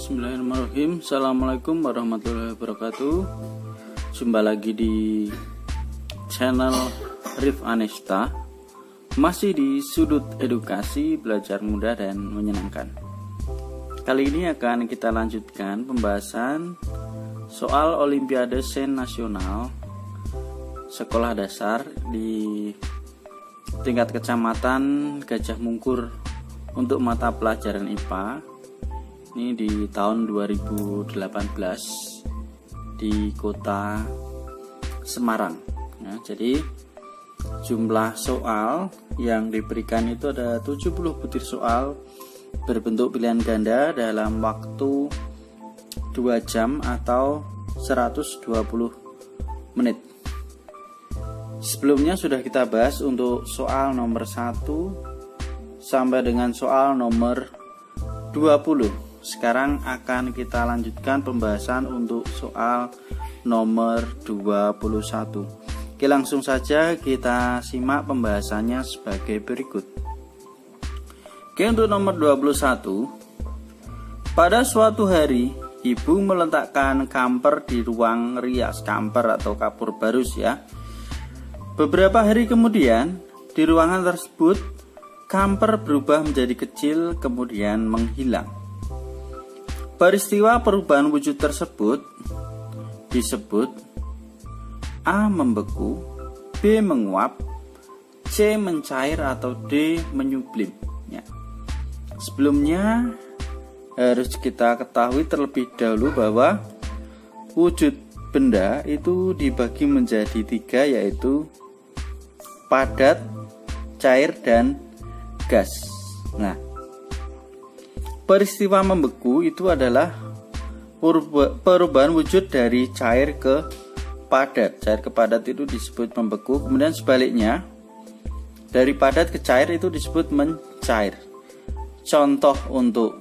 Bismillahirrahmanirrahim. Assalamualaikum warahmatullahi wabarakatuh. Jumpa lagi di channel Rif Anesta, masih di sudut edukasi, belajar mudah dan menyenangkan. Kali ini akan kita lanjutkan pembahasan soal Olimpiade Sains Nasional Sekolah Dasar di tingkat kecamatan Gajah Mungkur untuk mata pelajaran IPA. Ini di tahun 2018 di kota Semarang ya, jadi jumlah soal yang diberikan itu ada 70 butir soal berbentuk pilihan ganda dalam waktu 2 jam atau 120 menit. Sebelumnya sudah kita bahas untuk soal nomor 1 sampai dengan soal nomor 20. Sekarang akan kita lanjutkan pembahasan untuk soal nomor 21. Oke, langsung saja kita simak pembahasannya sebagai berikut. Oke, untuk nomor 21. Pada suatu hari, ibu meletakkan kamper di ruang rias, kamper atau kapur barus ya. Beberapa hari kemudian, di ruangan tersebut, kamper berubah menjadi kecil kemudian menghilang. Peristiwa perubahan wujud tersebut disebut A. Membeku, B. Menguap, C. Mencair, atau D. Menyublim ya. Sebelumnya harus kita ketahui terlebih dahulu bahwa wujud benda itu dibagi menjadi 3, yaitu padat, cair, dan gas. Nah, peristiwa membeku itu adalah perubahan wujud dari cair ke padat. Cair ke padat itu disebut membeku. Kemudian sebaliknya, dari padat ke cair itu disebut mencair. Contoh untuk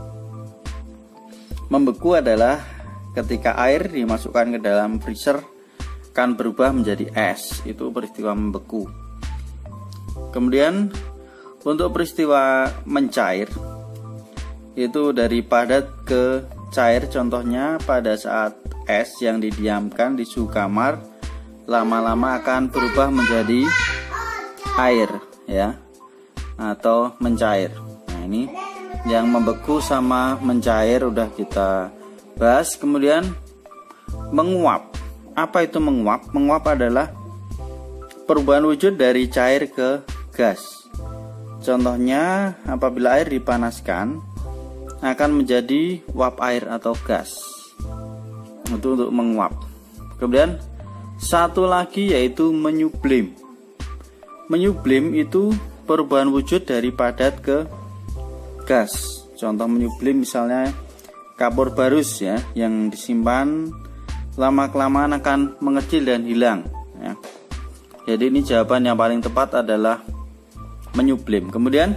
membeku adalah ketika air dimasukkan ke dalam freezer akan berubah menjadi es. Itu peristiwa membeku. Kemudian untuk peristiwa mencair itu dari padat ke cair, contohnya pada saat es yang didiamkan di suhu kamar lama-lama akan berubah menjadi air ya, atau mencair. Nah, ini yang membeku sama mencair udah kita bahas. Kemudian menguap. Apa itu menguap? Menguap adalah perubahan wujud dari cair ke gas. Contohnya apabila air dipanaskan akan menjadi uap air atau gas. Itu untuk menguap. Kemudian satu lagi yaitu menyublim. Menyublim itu perubahan wujud dari padat ke gas. Contoh menyublim misalnya kapur barus ya, yang disimpan lama-kelamaan akan mengecil dan hilang ya. Jadi ini jawaban yang paling tepat adalah menyublim. Kemudian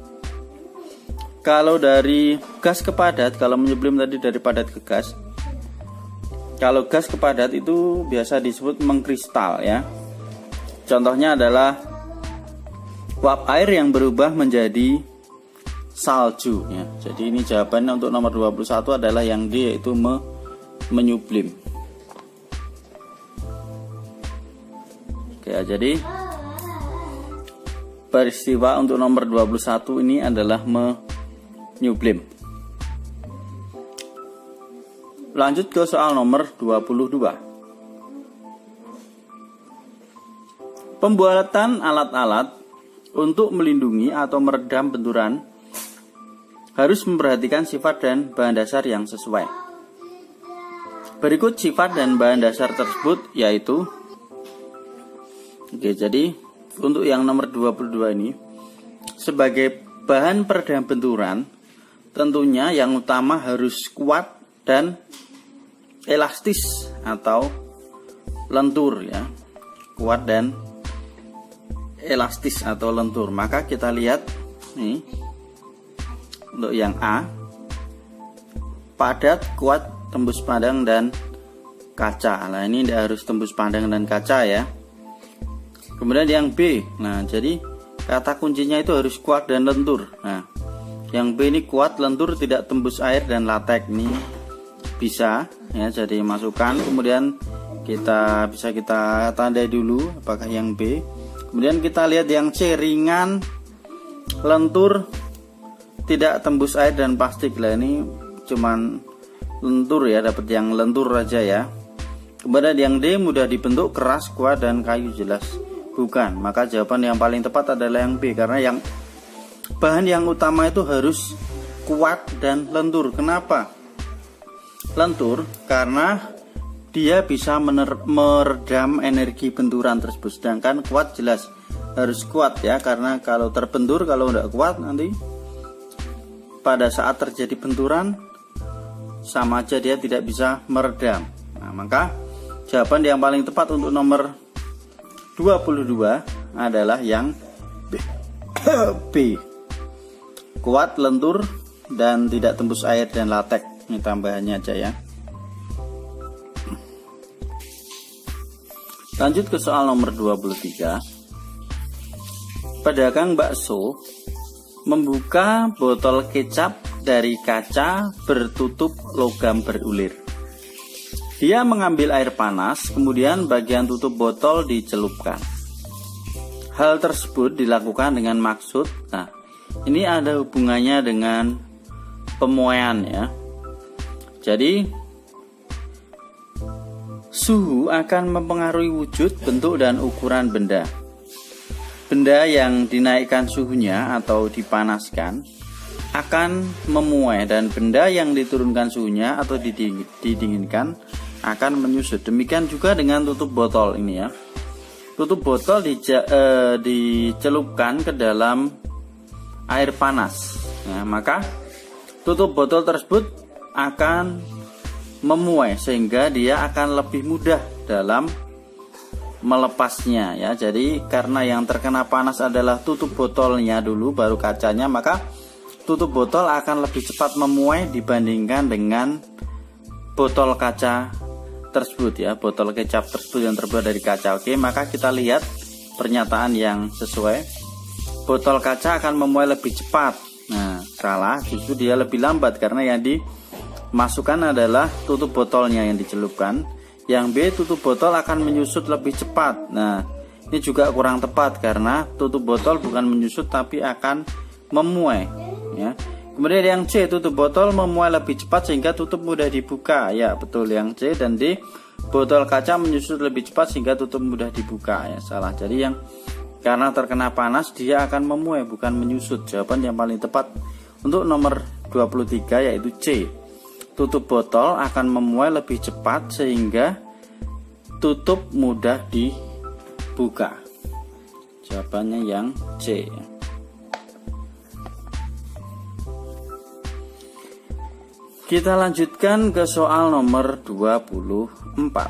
kalau dari gas ke padat, kalau menyublim tadi dari padat ke gas. Kalau gas ke padat itu biasa disebut mengkristal ya. Contohnya adalah uap air yang berubah menjadi salju ya. Jadi ini jawabannya untuk nomor 21 adalah yang D, yaitu menyublim. Oke ya, jadi peristiwa untuk nomor 21 ini adalah menyublim. Lanjut ke soal nomor 22. Pembuatan alat-alat untuk melindungi atau meredam benturan harus memperhatikan sifat dan bahan dasar yang sesuai. Berikut sifat dan bahan dasar tersebut yaitu, oke, jadi untuk yang nomor 22 ini, sebagai bahan peredam benturan tentunya yang utama harus kuat dan elastis atau lentur ya. Kuat dan elastis atau lentur. Maka kita lihat nih, untuk yang A, padat, kuat, tembus pandang dan kaca. Nah, ini tidak harus tembus pandang dan kaca ya. Kemudian yang B, nah jadi kata kuncinya itu harus kuat dan lentur. Nah, Yang B ini kuat, lentur, tidak tembus air dan latek. Ini bisa ya jadi masukan. Kemudian kita tandai dulu apakah yang B. Kemudian kita lihat yang C, ringan, lentur, tidak tembus air dan plastik. Lah ini cuman lentur ya, dapat yang lentur aja ya. Kemudian yang D, mudah dibentuk, keras, kuat dan kayu. Jelas bukan. Maka jawaban yang paling tepat adalah yang B, karena yang bahan yang utama itu harus kuat dan lentur. Kenapa lentur? Karena dia bisa meredam energi benturan tersebut. Sedangkan kuat jelas harus kuat ya, karena kalau terbentur, kalau tidak kuat nanti pada saat terjadi benturan sama aja dia tidak bisa meredam. Nah, maka jawaban yang paling tepat untuk nomor 22 adalah yang B. Kuat, lentur, dan tidak tembus air dan latek. Ini tambahannya aja ya. Lanjut ke soal nomor 23. Pedagang bakso membuka botol kecap dari kaca bertutup logam berulir. Dia mengambil air panas, kemudian bagian tutup botol dicelupkan. Hal tersebut dilakukan dengan maksud, nah ini ada hubungannya dengan pemuaian ya. Jadi suhu akan mempengaruhi wujud, bentuk, dan ukuran benda. Benda yang dinaikkan suhunya atau dipanaskan akan memuai, dan benda yang diturunkan suhunya atau didinginkan akan menyusut. Demikian juga dengan tutup botol ini ya. Tutup botol dicelupkan ke dalam air panas. Nah, maka tutup botol tersebut akan memuai sehingga dia akan lebih mudah dalam melepasnya ya. Jadi karena yang terkena panas adalah tutup botolnya dulu baru kacanya, maka tutup botol akan lebih cepat memuai dibandingkan dengan botol kaca tersebut ya, botol kecap tersebut yang terbuat dari kaca. Oke, maka kita lihat pernyataan yang sesuai. Botol kaca akan memuai lebih cepat. Nah, salah, justru dia lebih lambat karena yang dimasukkan adalah tutup botolnya yang dicelupkan. Yang B, tutup botol akan menyusut lebih cepat. Nah, ini juga kurang tepat karena tutup botol bukan menyusut tapi akan memuai ya. Kemudian yang C, tutup botol memuai lebih cepat sehingga tutup mudah dibuka. Ya, betul yang C. Dan D, botol kaca menyusut lebih cepat sehingga tutup mudah dibuka. Ya, salah. Jadi yang karena terkena panas dia akan memuai bukan menyusut. Jawaban yang paling tepat untuk nomor 23 yaitu C. Tutup botol akan memuai lebih cepat sehingga tutup mudah dibuka. Jawabannya yang C. Kita lanjutkan ke soal nomor 24.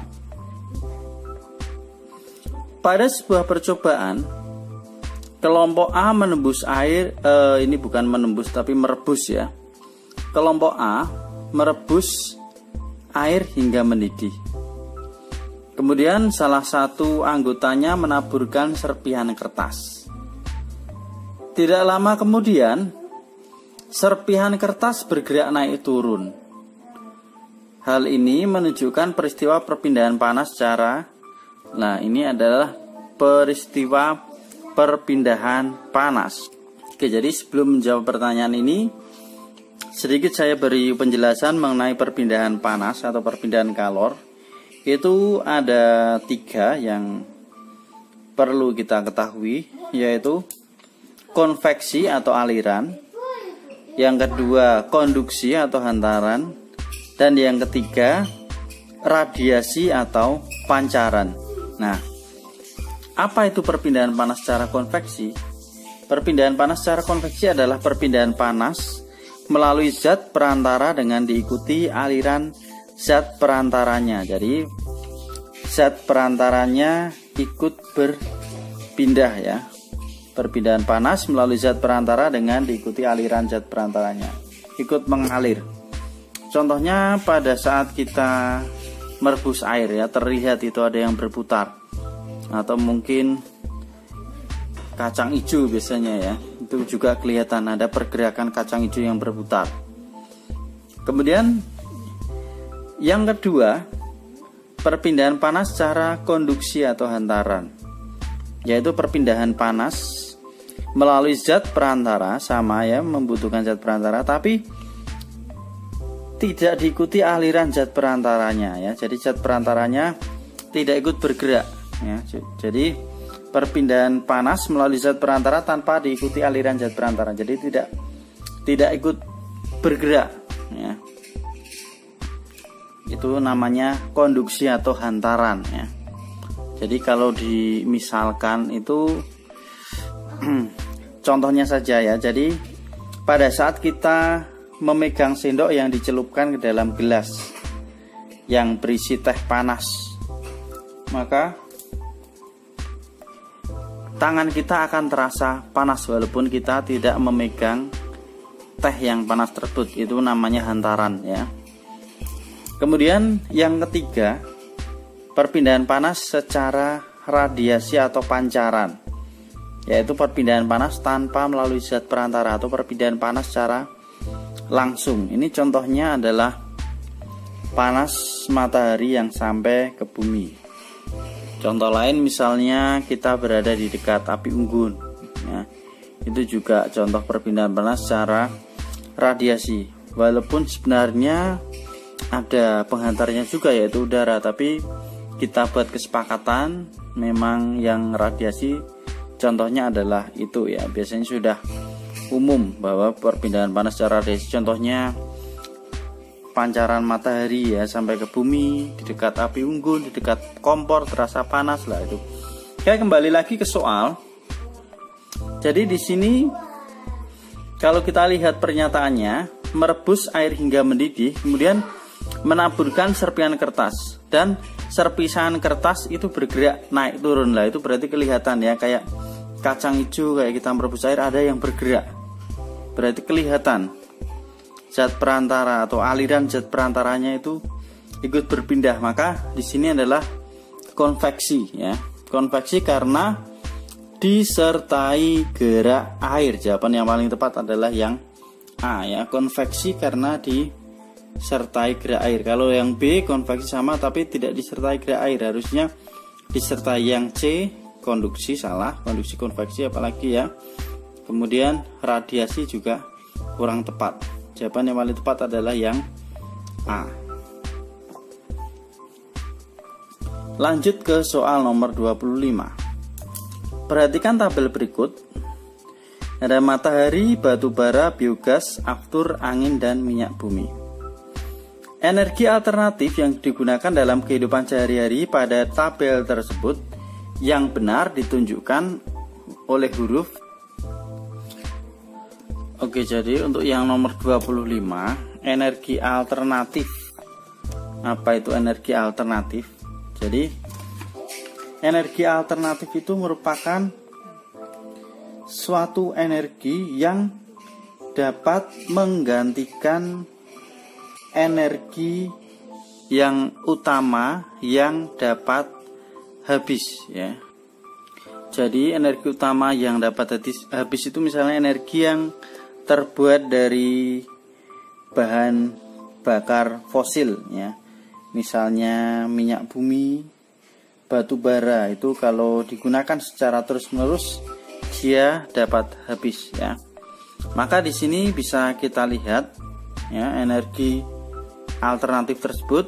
Pada sebuah percobaan, kelompok A menembus air, ini bukan menembus tapi merebus ya. Kelompok A merebus air hingga mendidih. Kemudian salah satu anggotanya menaburkan serpihan kertas. Tidak lama kemudian, serpihan kertas bergerak naik turun. Hal ini menunjukkan peristiwa perpindahan panas secara. Nah, ini adalah peristiwa perpindahan panas. Oke, jadi sebelum menjawab pertanyaan ini, sedikit saya beri penjelasan mengenai perpindahan panas atau perpindahan kalor. Itu ada 3 yang perlu kita ketahui, yaitu konveksi atau aliran, yang kedua konduksi atau hantaran, dan yang ketiga radiasi atau pancaran. Nah, apa itu perpindahan panas secara konveksi? Perpindahan panas secara konveksi adalah perpindahan panas melalui zat perantara dengan diikuti aliran zat perantaranya. Jadi zat perantaranya ikut berpindah ya. Perpindahan panas melalui zat perantara dengan diikuti aliran zat perantaranya, ikut mengalir. Contohnya pada saat kita merebus air ya, terlihat itu ada yang berputar, atau mungkin kacang hijau biasanya ya, Itu juga kelihatan ada pergerakan kacang hijau yang berputar. Kemudian yang kedua, perpindahan panas secara konduksi atau hantaran, yaitu perpindahan panas melalui zat perantara, sama ya, membutuhkan zat perantara, tapi tidak diikuti aliran zat perantaranya ya. Jadi zat perantaranya tidak ikut bergerak ya. Jadi perpindahan panas melalui zat perantara tanpa diikuti aliran zat perantara. Jadi tidak ikut bergerak ya. Itu namanya konduksi atau hantaran ya. Jadi kalau dimisalkan itu contohnya saja ya. Jadi pada saat kita memegang sendok yang dicelupkan ke dalam gelas yang berisi teh panas, maka tangan kita akan terasa panas walaupun kita tidak memegang teh yang panas tersebut. Itu namanya hantaran ya. Kemudian yang ketiga, perpindahan panas secara radiasi atau pancaran, yaitu perpindahan panas tanpa melalui zat perantara atau perpindahan panas secara langsung. Ini contohnya adalah panas matahari yang sampai ke bumi. Contoh lain misalnya kita berada di dekat api unggun ya. Itu juga contoh perpindahan panas secara radiasi. Walaupun sebenarnya ada penghantarnya juga yaitu udara, tapi kita buat kesepakatan memang yang radiasi contohnya adalah itu ya. Biasanya sudah umum bahwa perpindahan panas secara radiasi contohnya pancaran matahari ya sampai ke bumi, di dekat api unggun, di dekat kompor terasa panas lah itu. Oke, kembali lagi ke soal. Jadi di sini kalau kita lihat pernyataannya, merebus air hingga mendidih, kemudian menaburkan serpihan kertas, dan serpihan kertas itu bergerak naik turun lah. Itu berarti kelihatan ya, kayak kacang hijau kayak kita merebus air ada yang bergerak, berarti kelihatan zat perantara atau aliran zat perantaranya itu ikut berpindah. Maka di sini adalah konveksi ya. Konveksi karena disertai gerak air. Jawaban yang paling tepat adalah yang A ya, konveksi karena disertai gerak air. Kalau yang B konveksi sama tapi tidak disertai gerak air, harusnya disertai. Yang C konduksi, salah, konduksi konveksi apalagi ya. Kemudian radiasi juga kurang tepat. Jawaban yang paling tepat adalah yang A. Lanjut ke soal nomor 25. Perhatikan tabel berikut. Ada matahari, batu bara, biogas, aftur, angin, dan minyak bumi. Energi alternatif yang digunakan dalam kehidupan sehari-hari pada tabel tersebut yang benar ditunjukkan oleh huruf. Oke, jadi untuk yang nomor 25, energi alternatif. Apa itu energi alternatif? Jadi energi alternatif itu merupakan suatu energi yang dapat menggantikan energi yang utama yang dapat habis ya. Jadi energi utama yang dapat habis itu misalnya energi yang terbuat dari bahan bakar fosil ya. Misalnya minyak bumi, batu bara, itu kalau digunakan secara terus-menerus dia dapat habis ya. Maka di sini bisa kita lihat ya, energi alternatif tersebut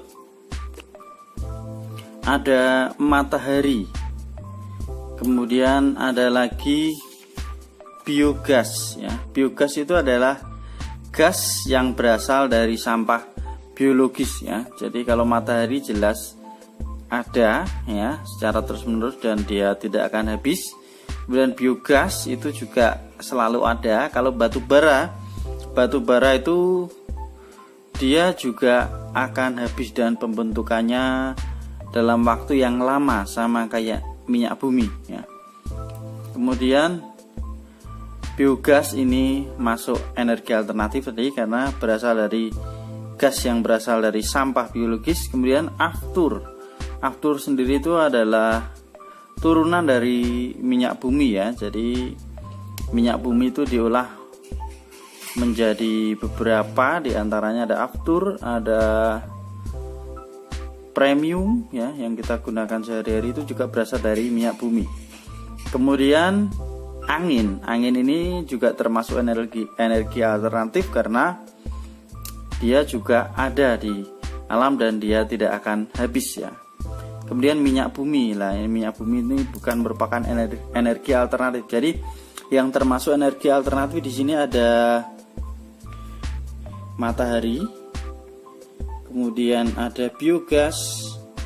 ada matahari, kemudian ada lagi biogas ya. Biogas itu adalah gas yang berasal dari sampah biologis ya. Jadi kalau matahari jelas ada ya secara terus-menerus dan dia tidak akan habis. Kemudian biogas itu juga selalu ada. Kalau batu bara itu dia juga akan habis dan pembentukannya dalam waktu yang lama, sama kayak minyak bumi ya. Kemudian biogas ini masuk energi alternatif tadi karena berasal dari gas yang berasal dari sampah biologis. Kemudian aftur sendiri itu adalah turunan dari minyak bumi ya. Jadi minyak bumi itu diolah menjadi beberapa, diantaranya ada aftur, ada premium ya, yang kita gunakan sehari-hari itu juga berasal dari minyak bumi. Kemudian angin ini juga termasuk energi alternatif karena dia juga ada di alam dan dia tidak akan habis ya. Kemudian minyak bumi lah, minyak bumi ini bukan merupakan energi alternatif. Jadi yang termasuk energi alternatif di sini ada matahari, kemudian ada biogas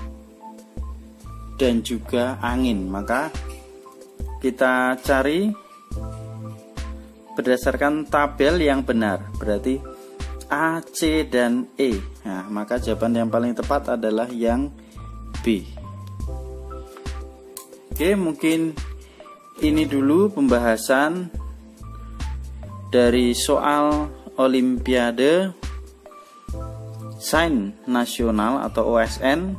dan juga angin. Maka kita cari berdasarkan tabel yang benar, berarti A, C, dan E. Nah, maka jawaban yang paling tepat adalah yang B. Oke, mungkin ini dulu pembahasan dari soal Olimpiade Sains Nasional atau OSN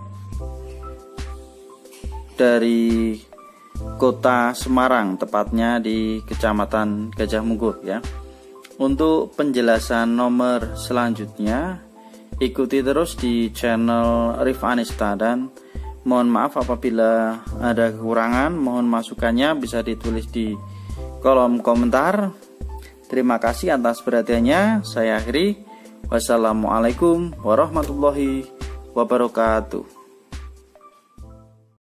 dari Kota Semarang, tepatnya di Kecamatan Gajah Mungkur ya. Untuk penjelasan nomor selanjutnya ikuti terus di channel Riffa Anista, dan mohon maaf apabila ada kekurangan, mohon masukannya bisa ditulis di kolom komentar. Terima kasih atas perhatiannya. Saya akhiri. Wassalamualaikum warahmatullahi wabarakatuh.